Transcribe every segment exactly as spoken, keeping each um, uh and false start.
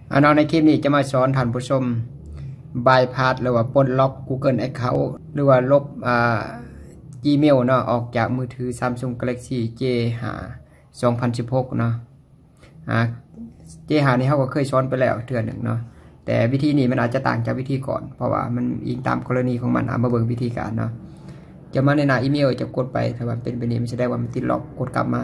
อันเอาในคลิปนี้จะมาสอนท่านผู้ชมบายพาสหรือว่าปลดล็อก Google Account หรือว่าลบอ่า Gmail เนาะออกจากมือถือ Samsung Galaxy เจ ห้า สองพันสิบหกเนาะอ่า เจ ห้า นี่เขาก็เคยสอนไปแล้วเทื่อหนึ่งเนาะแต่วิธีนี้มันอาจจะต่างจากวิธีก่อนเพราะว่ามันอิงตามกรณีของมันเอามาเบิ่งวิธีการเนาะจะมาในหน้าอีเมลจะกดไปถ้าว่าเป็นแบบนี้มันแสดงว่ามันติดล็อกกดกลับมา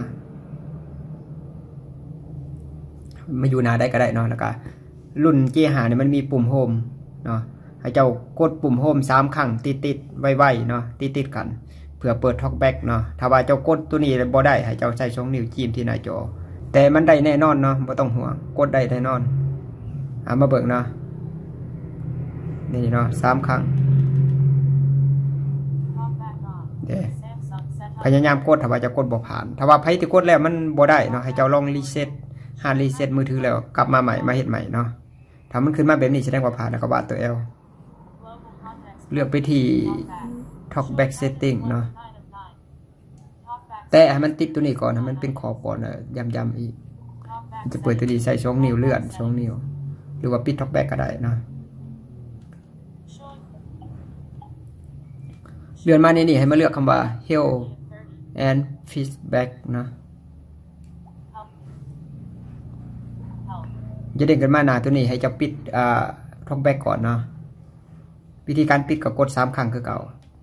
มาอยู่หน้าได้ก็ได้เนาะแล้วก็รุ่น เจ ห้า เนี่ยมันมีปุ่มโฮมเนาะให้เจ้ากดปุ่มโฮมสามครั้งติดๆไวๆเนาะติดๆกันเพื่อเปิดท็อกแบ็กเนาะถ้าว่าเจ้ากดตัวนี้บ่ได้ให้เจ้าใช้สองนิ้วจิ้มที่หน้าจอแต่มันได้แน่นอนเนาะบ่ต้องห่วงกดได้แน่นอนเอามาเบิ่งเนาะนี่เนาะสามครั้งเด้พยายามกดถ้าว่าจะกดบ่ผ่านถ้าว่าไผที่กดแล้วมันบ่ได้เนาะให้เจ้าลองรีเซ็ตหารีเซ็ตมือถือแล้วกลับมาใหม่มาเฮ็ดใหม่เนาะถ้ามันขึ้นมาแบบนี้แสดงว่าผ่านแล้วก็วาดตัว L เลือกไปที่ Talkback Setting เนาะแต่ให้มันติดตัวนี้ก่อนให้มันเป็นขอบก่อนนะย้ำๆอีกจะเปิดตัวนี้ใส่สองนิ้วเลื่อนสองนิ้วหรือว่าปิด Talkback ก็ได้นะเลื่อนมาในนี้ให้มาเลือกคำว่า Help and Feedback นะจะเด้งขึ้นมาหน้าตัวนี้ให้จะปิดอ่า Talkback ก่อนเนาะวิธีการปิดก็กดสามครั้งคือเก่า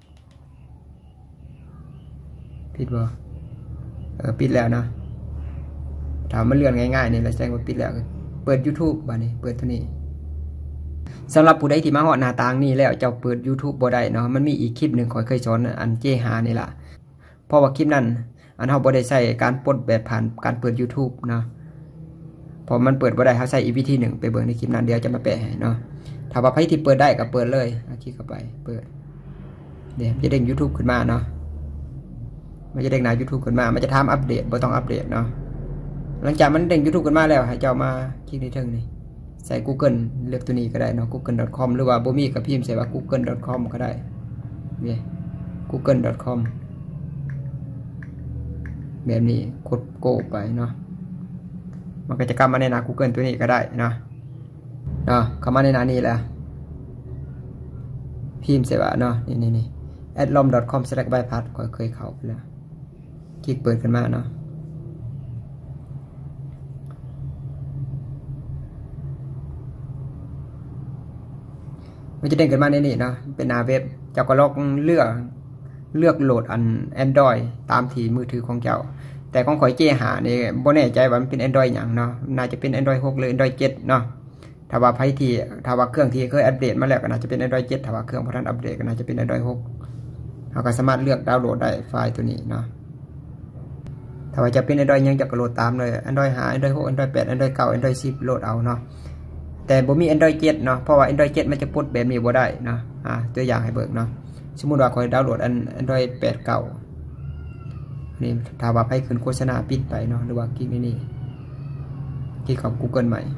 ปิดบ่เออปิดแล้วนะถามมันเลื่อนง่ายๆนี่แหละแจ้งว่าปิดแล้วเปิด YouTube บ้านี้เปิดตัวนี้สำหรับผู้ใดที่มาฮอดหน้าต่างนี้แล้วเจ้าเปิด YouTube บ่ได้เนาะมันมีอีกคลิปหนึ่งข้อยเคยสอนอัน เจ ห้า นี่ล่ะเพราะว่าคลิปนั้นอันเฮาบ่ได้ใช้การปลดแบบผ่านการเปิด YouTube เนาะพอมันเปิดบ่ได้เฮาใช้อีกวิธีหนึ่งไปเบิ่งในคลิปนั้นเดี๋ยวจะมาแปะให้เนาะถ้าว่าใครที่เปิดได้ก็เปิดเลยคลิกเข้าไปเปิดเดี๋ยวจะเด้ง YouTube ขึ้นมาเนาะมันจะเด้งหน้า YouTube ขึ้นมามันจะถามอัปเดตบ่ต้องอัปเดตเนาะหลังจากมันเด้ง YouTube ขึ้นมาแล้วให้เจ้ามาคลิกในเทิงนี่ใส่ Google เลือกตัวนี้ก็ได้เนาะ กูเกิล ดอท คอม หรือว่าบ่มีก็พิมพ์ใส่ว่า กูเกิล ดอท คอม ก็ได้นี่ กูเกิล ดอท คอม แบบนี้กดโกไปเนาะมันก็จะกลับมาในหน้า Google ตัวนี้ก็ได้เนาะเนาะเข้ามาในหน้านี้แล้วพิมพ์ใส่ว่าเนาะนี่ๆๆ แอดลอม ดอท คอม สแลช บายพาส ก็เคยเข้าไปแล้วคลิกเปิดขึ้นมาเนาะมันจะเด้งขึ้นมาในนี้เนาะเป็นหน้าเว็บเจ้าก็ลองเลือกเลือกโหลดอัน Android ตามที่มือถือของเจ้าแต่ของข่อย เจ ห้า นี่บ่แน่ใจว่ามันเป็น Android หยังเนาะน่าจะเป็น Android หกหรือ Android เจ็ดเนาะถ้าว่าไผที่ถ้าว่าเครื่องที่เคยอัปเดตมาแล้วก็น่าจะเป็น Android เจ็ดถ้าว่าเครื่องบ่ทันอัปเดตก็น่าจะเป็น Android หกเฮาก็สามารถเลือกดาวน์โหลดได้ไฟล์ตัวนี้เนาะถ้าว่าจะเป็น Android ยังจะก็โหลดตามเลย Android ห้า Android หก Android แปด Android เก้า Android สิบโหลดเอาเนาะแต่บ่มี Android เจ็ดเนาะเพราะว่า Android เจ็ดมันจะปลดแบบนี้บ่ได้เนาะอ่าตัวอย่างให้เบิ่งเนาะสมมุติว่าข่อยดาวน์โหลดอัน Android แปด เก้านี่ถ้าว่าไผขึ้นโฆษณาปิดไปเนาะหรือว่าคลิกในนี้คลิกเข้า Google ใหม่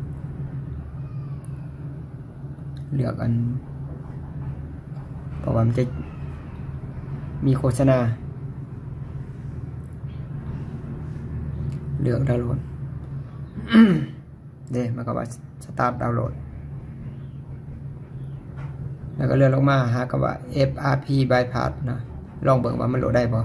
เลือกอันเพราะว่ามันจะมีโฆษณาเลือกดาวน์โหลด เด้มันก็ว่าสตาร์ทดาวน์โหลดแล้วก็เลื่อนลงมาหาคำว่า เอฟ อาร์ พี bypass นะลองเบิ่งว่ามันโหลดได้บ่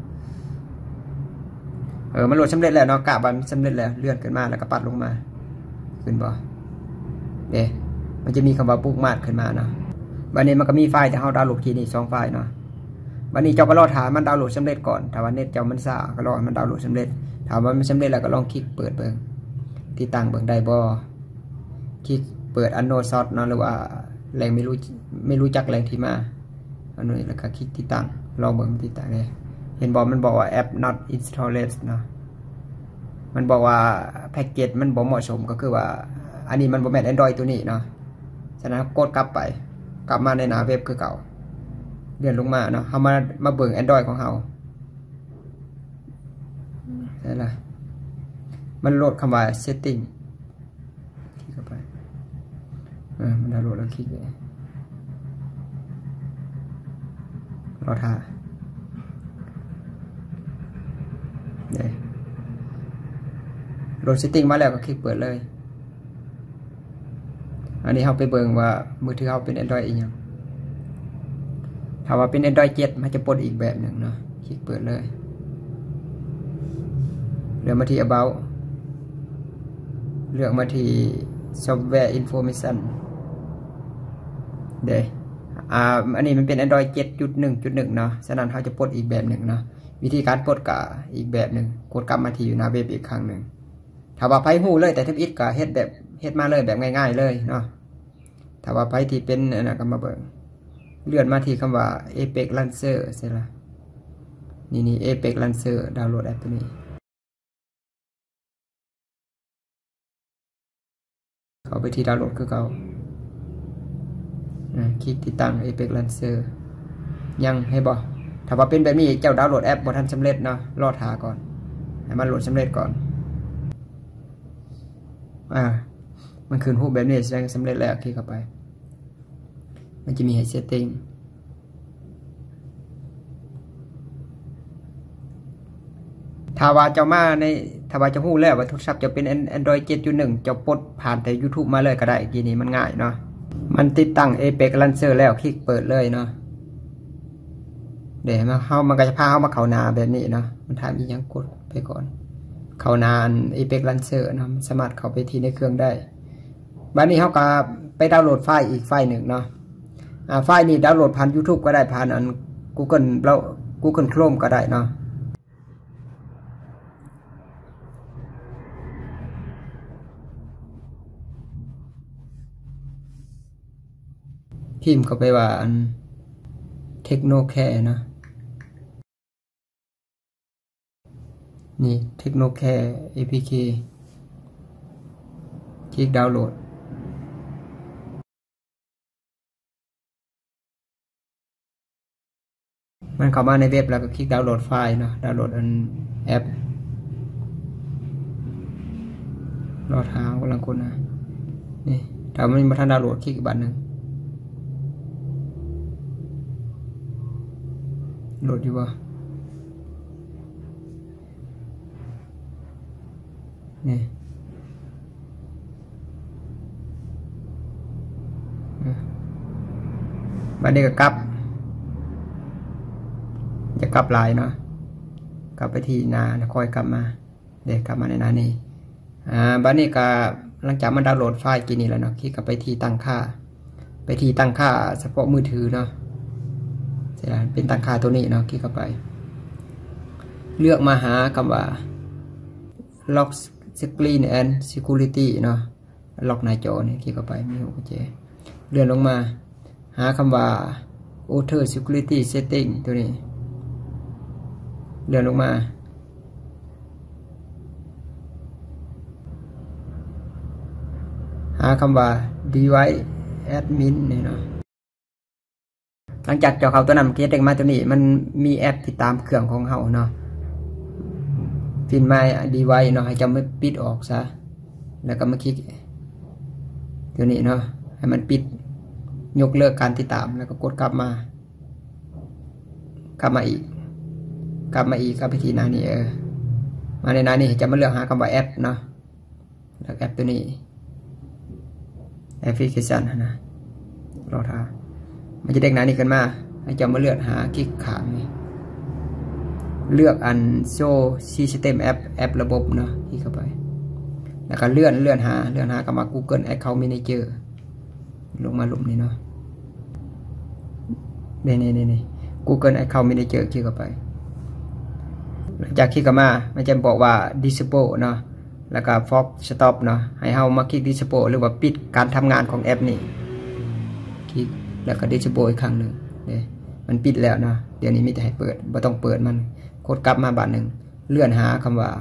เออมันโหลดสำเร็จแล้วเนาะกะบันสำเร็จแล้วเลื่อนขึ้นมาแล้วก็ปัดลงมาขึ้นบ่เด้มันจะมีคำว่าบุ๊กมาร์คขึ้นมาเนาะบัดนี้มันก็มีไฟล์ที่เฮาดาวน์โหลดทีนี้สองไฟล์เนาะบัดนี้เจ้าก็รอถามมันดาวน์โหลดสำเร็จก่อนถ้าว่าเน็ตเจ้ามันช้าก็รอให้มันดาวน์โหลดสำเร็จถามว่ามันสำเร็จแล้วก็ลองคลิกเปิดเบิ่งที่ตั้งเบิ่งได้บ่คลิกเปิด unknown source เนาะหรือว่าแหล่งไม่รู้ไม่รู้จักแหล่งที่มาอันนี้แล้วก็คลิกที่ตั้งลองเบิ่งที่ตั้งเลยเห็นบอกมันบอกว่า app not installed เนาะมันบอกว่าแพ็กเกจมันบ่เหมาะสมก็คือว่าอันนี้มันบ่แม่น Android ตัวนี้เนาะฉะนั้นกดกลับไปกลับมาในหน้าเว็บคือเก่าเลื่อนลงมาเนาะเฮามามาเบิ่ง Android ของเฮาได้ล่ะมันโหลดคำว่า setting คลิกเข้าไปเออมันดาวน์โหลดแล้วคลิกเลยรอท่าเด้โหลด setting มาแล้วก็คลิกเปิดเลยอันนี้เขาไปเบิ่งว่ามือถือเขาเป็น Android อีกอย่างถ้าว่าเป็น Android เจ็ดมันจะปลดอีกแบบหนึ่งเนาะคลิกเปิดเลยเลือกมาที่ about เลือกมาที่ software information เดี๋ยวอ่าอันนี้มันเป็น Android เจ็ดจุดหนึ่งจุดหนึ่ง เนาะฉะนั้นเขาจะปลดอีกแบบหนึ่งเนาะวิธีการปลดก็อีกแบบหนึ่งกดกลับมาที่อยู่หน้าเว็บอีกครั้งหนึ่งถ้าว่าไพ่หูเลยแต่ทับอิดก็เฮ็ดแบบเฮ็ดมาเลยแบบง่ายๆเลยเนาะถ้าว่าไพ่ที่เป็นอันนั้นก็มาเบิ่งเลื่อนมาที่คำว่า Apex Launcher ใช่ละนี่นี่ Apex Launcher ดาวน์โหลดแอปตัวนี้เข้าไปที่ดาวน์โหลดคือเขาคลิกที่ตั้ง Apex Launcher ยังให้บอกถ้าว่าเป็นแบบนี้เจ้าดาวน์โหลดแอปบ่ทันสำเร็จเนาะรอหาก่อนให้มันโหลดสำเร็จก่อนอ่ามันขึ้นรูปแบบนี้แสดงสำเร็จแล้วคลิกเข้าไปมันจะมีให้ setting ถ้าว่าเจ้ามาในถ้าว่าจะหู้แล้วว่าโทรศัพท์จะเป็น Android เจ็ดจุดหนึ่ง จะปลดผ่านแต่ YouTube มาเลยก็ได้ทีนี้มันง่ายเนาะมันติดตั้ง Apex Launcher แล้วคลิกเปิดเลยเนาะเดี๋ยวมาเข้ามันก็จะพาเข้ามาเข้าหน้าแบบนี้เนาะมันถามอีกยังกดไปก่อนเข้าหน้า Apex Launcher เนาะสามารถเข้าไปที่ในเครื่องได้บัดนี้เขาก็ไปดาวน์โหลดไฟล์อีกไฟล์หนึ่งเนาะอ่าไฟล์นี้ดาวน์โหลดผ่าน YouTube ก็ได้ผ่านอัน Google เรา Google Chrome ก็ได้เนาะพิมพ์เข้าไปว่าอัน Technocare นะนี่ Technocare เอ พี เค คลิกดาวน์โหลดมันเข้ามาในเว็บแล้วก็คลิกดาวน์โหลดไฟล์เนาะดาวน์โหลดอันแอปรอทางกำลังคนนะนี่ถ้ามันมาทันดาวน์โหลดคลิกอีกบัตรหนึ่งโหลดอยู่บ่นี่บัดนี้ก็กลับจะกลับไลน์เนาะกลับไปที่หน้าคอยกลับมาเดี๋ยวกลับมาในหน้านี้อ่าบัดนี้ก็หลังจากมันดาวน์โหลดไฟล์กี่นี้แล้วเนาะคลิกกลับไปที่ตั้งค่าไปที่ตั้งค่าเฉพาะมือถือเนาะเป็นตั้งค่าตัวนี้เนาะคลิกเข้าไปเลือกมาหาคำว่า lock screen and security เนาะล็อกหน้าจอเนี่ยคลิกเข้าไปมีหัวกุญแจเลื่อนลงมาหาคำว่า auto security setting ตัวนี้เลื่อนลงมาหาคำว่า device admin เนี่ยเนาะหลังจากเจ้าเขาตัวนั้นเกตเด็กมาตัวนี้มันมีแอปติดตามเครื่องของเขาเนาะฟินไมล์ดีไว้เนาะให้จำไม่ปิดออกซะแล้วก็มาคลิกตัวนี้เนาะให้มันปิดยกเลิกการติดตามแล้วก็กดกลับมากลับมาอีกกลับมาอีกกลับไปที่หน้านี้เออมาในหน้านี้จะมาเลือกหาคำว่าแอปเนาะแล้วแอปตัวนี้แอปพลิเคชันนะรอท่ามันจะเด้งหน้านี้ขึ้นมาให้จะมาเลือกหาคลิกขางนี่เลือกอันโชว์ซีสเต็มแอปแอประบบเนาะคลิกเข้าไปแล้วก็เลื่อนเลื่อนหาเลื่อนหากับมา Google Account Manager ลงมาหลุมนี้เนาะนี่นี่นี่นี่ Google Account Manager คลิกเข้าไปหลังจากคลิกเข้ามามันจะบอกว่า Disable เนาะแล้วก็ Force Stop เนาะให้เฮามาคลิก Disable หรือว่าปิดการทำงานของแอปนี้คลิกแล้วก็ Disable อีกครั้งหนึ่งเนี่ยมันปิดแล้วนะเดี๋ยวนี้มีแต่ให้เปิดไม่ต้องเปิดมันกดกลับมาบัตรหนึ่งเลื่อนหาคำว่า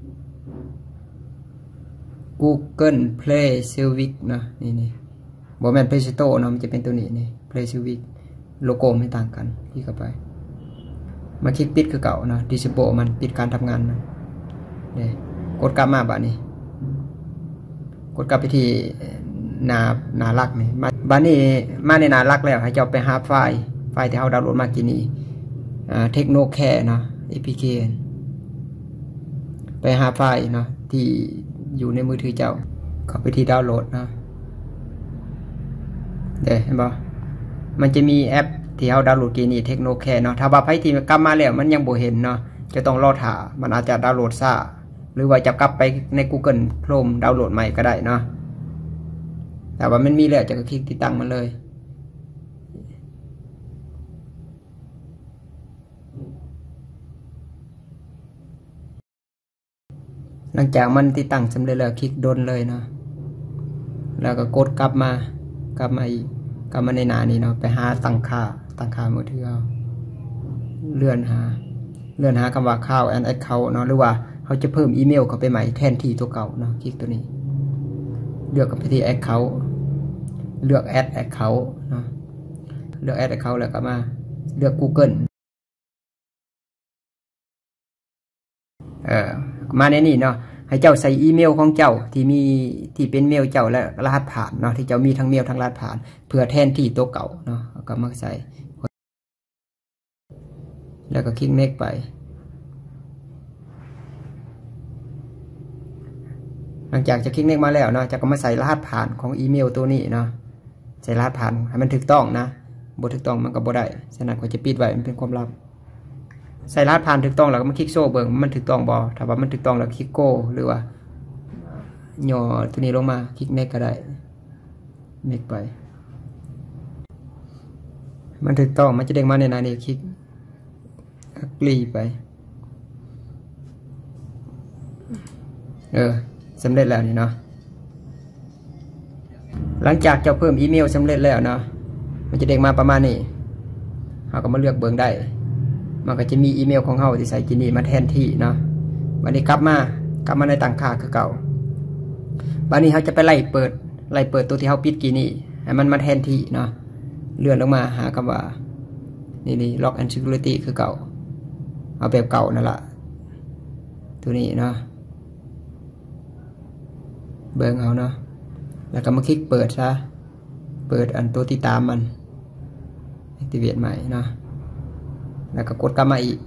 Google Play Service นะนี่นี่บอแมน Play Store นะมันจะเป็นตัวนี้นี่ Play Service โลโก้ไม่ต่างกันคลิกเข้าไปมาคลิกปิดคือเก่านะ Disable มันปิดการทำงานมันเนี่ยกดกลับมาบัตรนี้กดกลับไปที่หน้าหน้าลักนี่บัตรนี้มาในหน้าลักแล้วให้เจ้าไปหาไฟล์ไฟล์ที่เราดาวน์โหลดมากี่นี้เทคโนแคร์เนาะ เอ พี เค ไปหาไฟล์เนาะที่อยู่ในมือถือเจ้าเข้าไปที่ดาวน์โหลดนะเด้เห็นบ่มันจะมีแอปที่เราดาวน์โหลดกีนี่เทคโนแคร์เนาะถ้าว่าไผที่กลับมาแล้วมันยังบ่เห็นเนาะจะต้องรอท่ามันอาจจะดาวน์โหลดช้าหรือว่าจะกลับไปใน Google Chrome ดาวน์โหลดใหม่ก็ได้เนาะแต่ว่ามันมีแล้วจะก็คลิกติดตั้งมันเลยหลังจากมันติดตั้งสำเร็จแล้วคลิกดนเลยเนาะแล้วก็กดกลับมากลับมาอีกกลับมาในหน้านี้เนาะไปหาตั้งค่าตั้งค่ามือถือเอาเลื่อนหาเลื่อนหาคำว่าข้าว and account เนาะหรือว่าเขาจะเพิ่มอีเมลเข้าไปใหม่แทนที่ตัวเก่าเนาะคลิกตัวนี้เลือกกับไปที่ account เลือก add account เนาะเลือก add account แล้วก็มาเลือก Google เอ่อมาในนี้เนาะให้เจ้าใส่อีเมลของเจ้าที่มีที่เป็นเมลเจ้าและรหัสผ่านเนาะที่เจ้ามีทั้งเมลทั้งรหัสผ่านเพื่อแทนที่ตัวเก่าเนาะก็มาใส่แล้วก็คลิก next ไปหลังจากจะคลิก next มาแล้วเนาะจะก็มาใส่รหัสผ่านของอีเมลตัวนี้เนาะใส่รหัสผ่านให้มันถูกต้องนะบ่ถูกต้องมันก็บ่ได้ฉะนั้นก็จะปิดไว้มันเป็นความลับใส่รหัสผ่านถูกต้องแล้วก็มาคลิกโซ่เบิ่งมันถูกต้องบ่ถ้าว่ามันถูกต้องแล้วคลิกโก้หรือว่าย่อตัวนี้ลงมาคลิก next ก็ได้ next ไปมันถูกต้องมันจะเด้งมาในหน้านี้คลิกกลีไปเออสำเร็จแล้วนี่เนาะหลังจากจะเพิ่มอีเมลสำเร็จแล้วเนาะมันจะเด้งมาประมาณนี้เราก็มาเลือกเบิ่งได้มันก็จะมีอีเมลของเราที่ใส่กินนี่มาแทนที่เนาะวันนี้กลับมากลับมาในต่างค่าคือเก่าวันนี้เขาจะไปไล่เปิดไล่เปิดตัวที่เขาปิดกินนี่ให้มันมาแทนที่เนาะเลื่อนลงมาหาคำว่านี่นี่ Lock and Security คือเก่าเอาแบบเก่านั่นแหละตัวนี้เนาะเบิ่งเอาเนาะแล้วก็มาคลิกเปิดซะเปิดอันตัวที่ตามมัน Activate ใหม่เนาะแล้วก็กดกลับมาอีก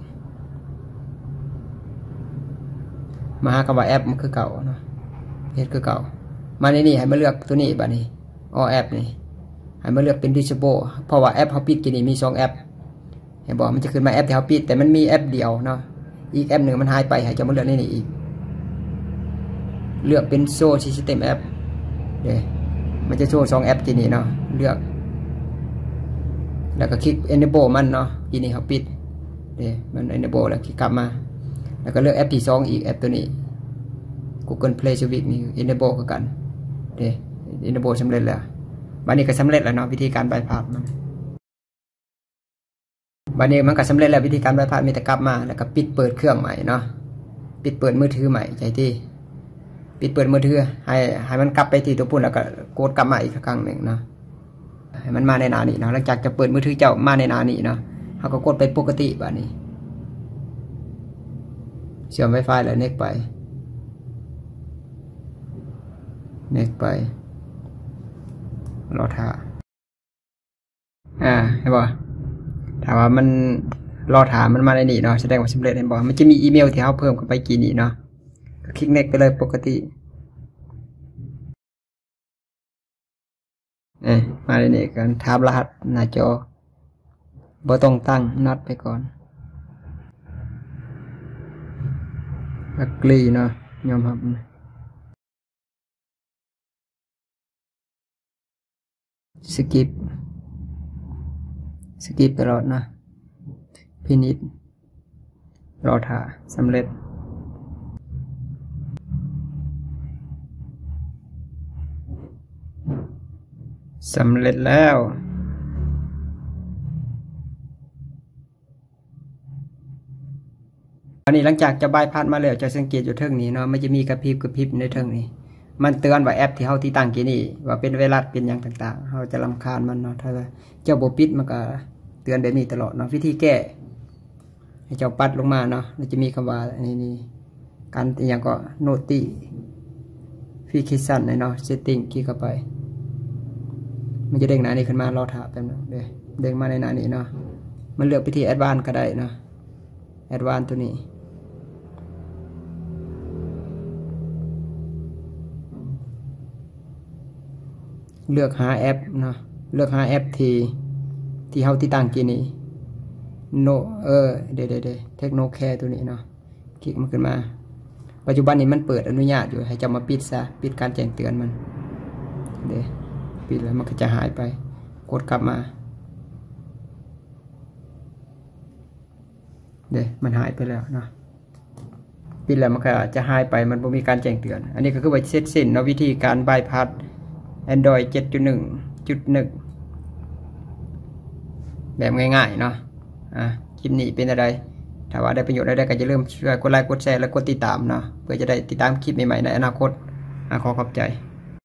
มาหาคำว่าแอปมันคือเก่าเนาะเพจคือเก่ามาในนี้ให้มาเลือกตัวนี้บัดนี้ออแอปนี่ให้มาเลือกเป็น Disable เพราะว่าแอปเขาปิดกินนี่มีสองแอปเห็นบอกมันจะขึ้นมาแอปที่เขาปิดแต่มันมีแอปเดียวเนาะอีกแอปหนึ่งมันหายไปให้จะมาเลือกในนี้อีกเลือกเป็นโซ่ System App เดี๋ยวมันจะโชว์สองแอปกินนี่เนาะเลือกแล้วก็คลิก enable มันเนาะกินนี่เขาปิดเดี๋ยวมัน enable แล้วคลิกกลับมาแล้วก็เลือกแอปที่สองอีกแอปตัวนี้ Google Play Service นี่ enable คือกันเดี๋ยว enable สำเร็จแล้ววันนี้ก็สำเร็จแล้วเนาะวิธีการบายพาสมันวันนี้มันก็สำเร็จแล้ววิธีการบายพาสมีแต่กลับมาแล้วก็ปิดเปิดเครื่องใหม่เนาะปิดเปิดมือถือใหม่ใจที่ปิดเปิดมือถือให้ให้มันกลับไปที่ตัวปุ่นแล้วก็กดกลับมาอีกครั้งหนึ่งเนาะให้มันมาในหน้านี้เนาะหลังจากจะเปิดมือถือเจ้ามาในหน้านี้เนาะเขาก็กดไปปกติแบบนี้เชื่อม Wi-Fi แล้ว next ไป next ไปรอท่าอ่าเห็นบ่ถามว่ามันรอถามมันมาในนี้เนาะแสดงว่าสำเร็จเห็นบ่มันจะมีอีเมลที่เขาเพิ่มเข้าไปกี่นี้เนาะคลิก next ไปเลยปกติเอ๊ะมาในนี้กันถามรหัสหน้าจอบ่ต้องตั้งนัดไปก่อนกลีเนาะยอมรับสกิปสกิปตลอดนะพินิจรอถ่าสำเร็จสำเร็จแล้วอันนี้หลังจากจะบายพาสมาแล้วจะสังเกตอยู่เทิงนี้เนาะมันจะมีกระพริบกระพริบในเทิงนี้มันเตือนว่าแอปที่เขาที่ตั้งกี่นี่ว่าเป็นไวรัสเป็นอย่างต่างๆเขาจะรำคาญมันเนาะถ้าเจ้าโบปิดมันก็เตือนแบบนี้ตลอดเนาะวิธีแก้ให้เจ้าปัดลงมาเนาะมันจะมีคำว่านี่นี่การอย่างก็โนติฟิเคชันเนาะเซตติ้งคลิกเข้าไปมันจะเด้งหน้านี้ขึ้นมารอถ่าแป๊บนึงเด้เด้งมาในหน้านี้เนาะมันเลือกไปที่แอดวานซ์ก็ได้เนาะแอดวานซ์ตัวนี้เลือกหาแอปเนาะเลือกหาแอปที่ที่เฮาที่ตั้งกี่นี้โนเออเดี๋ยวเดี๋ยวเทคโนแคร์ตัวนี้เนาะคลิกมันขึ้นมาปัจจุบันนี้มันเปิดอนุญาตอยู่ให้จะมาปิดซะปิดการแจ้งเตือนมันเดี๋ยวปิดแล้วมันก็จะหายไปกดกลับมาเดี๋ยวมันหายไปแล้วเนาะปิดแล้วมันก็จะหายไปมันบ่มีการแจ้งเตือนอันนี้ก็คือว่าเสร็จสิ้นเนาะวิธีการบายพาส Android เจ็ดจุดหนึ่งจุดหนึ่ง แบบง่ายๆเนาะอ่ะคลิปนี้เป็นอะไรถ้าว่าได้ประโยชน์ได้ก็อย่าลืมช่วยกดไลค์กดแชร์และกดติดตามเนาะเพื่อจะได้ติดตามคลิปใหม่ๆในอนาคตขอขอบใจ